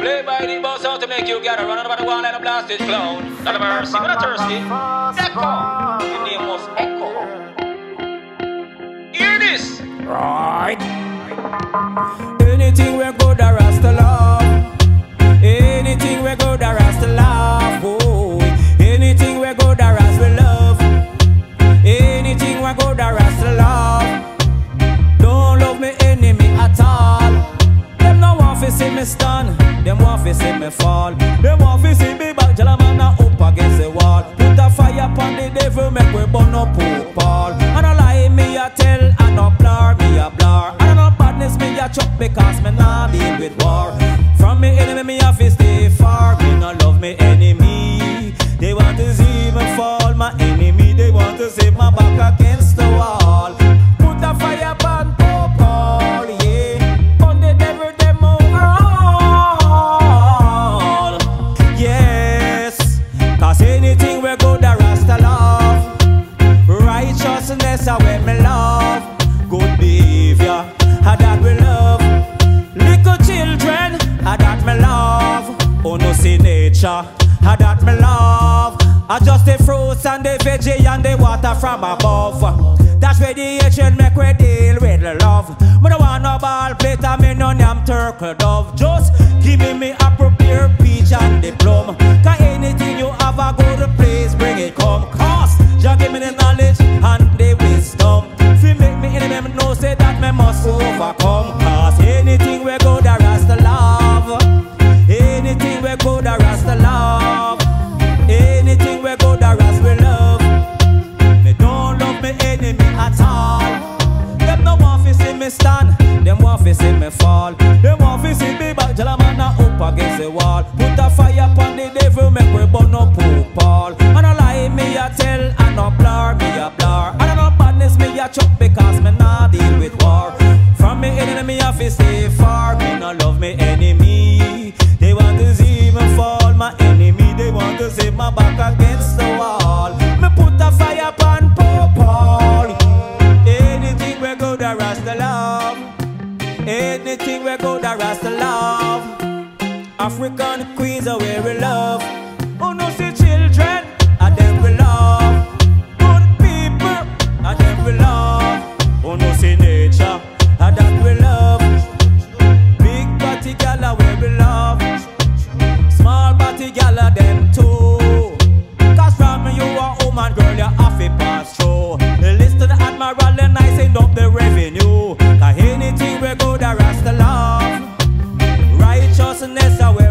Play by the boss out to make you gather. Run over the wall like a blasted clown. Not a mercy, but a thirsty. Echo. Your name was Echo. Hear this. Right. Anything we go the Rasta love. Anything we go the Rasta love. Oh, anything we go the Rasta love. Anything we go the Rasta love. Don't love me enemy at all. Them no want to see me stand. Them want to see me fall. Them want to see me back. Jalaman up against the wall. Put a fire upon the devil, make we burn up Pope Paul. And a lie me a tell, and a blur me a blur. And a badness me a chop because me nah deal with war. From me enemy me have to stay far. Me no love me enemy. They want to see me fall. My enemy, they want to see my back against the wall. Put a fire upon Pope Paul, yeah. On the devil them all. Yes, cause anything we go the Rasta love. Righteousness are where me love. Good behavior, that we love. Little children, that me love. Oh no see nature, that me love. I just the fruits and the veggie and the water from above. That's where the hatred make we deal with the love. Me no want no ball plate and me no yam turkey dove. Just give me a prepared peach and the plum. Cause anything you have a good place, bring it come. Cause just give me the knowledge and the wisdom. Fi make me enemy know say that me must overcome. Cause anything we go the Rasta love. Anything we go the Rasta love. Anything we go the Rasta we love. Me don't love me enemy at all. Them no want to see me stand. Them want to see me fall. Them want to see me back. Jalaman up against the wall. Put a fire upon the devil, make we burn up Pope Paul. And a lie me a tell, and a blur me a blur. And a badness me a chop because me nah deal with war. From me enemy me have to stay far. Me no love me enemy. They want to see me fall. My enemy, they want to see my back against the wall. Me put a fire upon Pope Paul. Anything we go the Rasta love. Anything we go the Rasta love. African queens are where we love. Oh no see children, and them we love. Good people, and them we love. Oh no see nature, and that we love. Big body gala where we love. Small body gala them too. Cause from you a woman girl you have to pass through. List to the admiral and I send up the revenue. Cause anything we go the Rasta love. Righteousness are where